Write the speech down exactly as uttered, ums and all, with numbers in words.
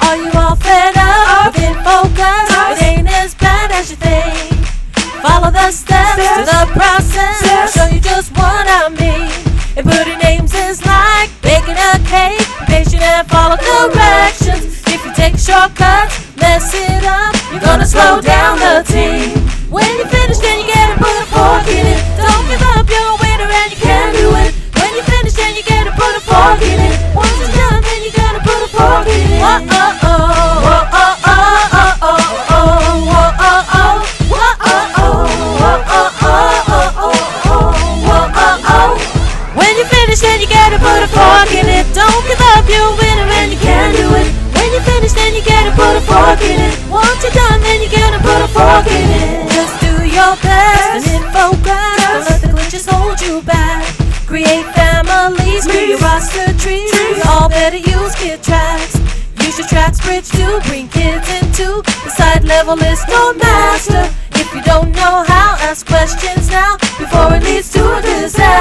Are you all fed up with nFocus? It ain't as bad as you think. Follow the steps to the process. I'll show you just what I mean. And putting names is like baking a cake. Be patient and follow directions. If you take shortcuts, mess it up, you're gonna slow down the team. When you finish, then you gotta put a fork in it. Don't give up, you're a winner and you can do it. When you finish, then you gotta put a fork in it. Once it's done, then you gotta put a fork in it. Whoa, oh, oh, whoa, oh, oh, oh, oh, oh, whoa, oh, oh, whoa, oh, oh, whoa, oh, oh, oh, oh, whoa, oh, oh. When you finish, then you gotta put a fork in it. Don't give up, you're a winner and you can do it. When you finish, then you gotta put a fork in it. Once you're done, then you gotta put a fork in it. Just do your best and nFocus. Don't let the glitches hold you back. Create families, create your roster trees. We all better use kid tracks. Use your tracks bridge to bring kids into the side level list called master. If you don't know how, ask questions now before it leads to a disaster.